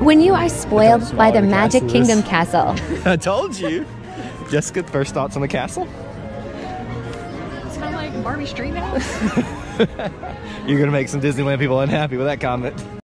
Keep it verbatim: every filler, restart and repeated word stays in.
When you are spoiled by the the Magic castle is. Kingdom castle. I told you. Jessica, first thoughts on the castle? It's kind of like Barbie Street now. You're gonna make some Disneyland people unhappy with that comment.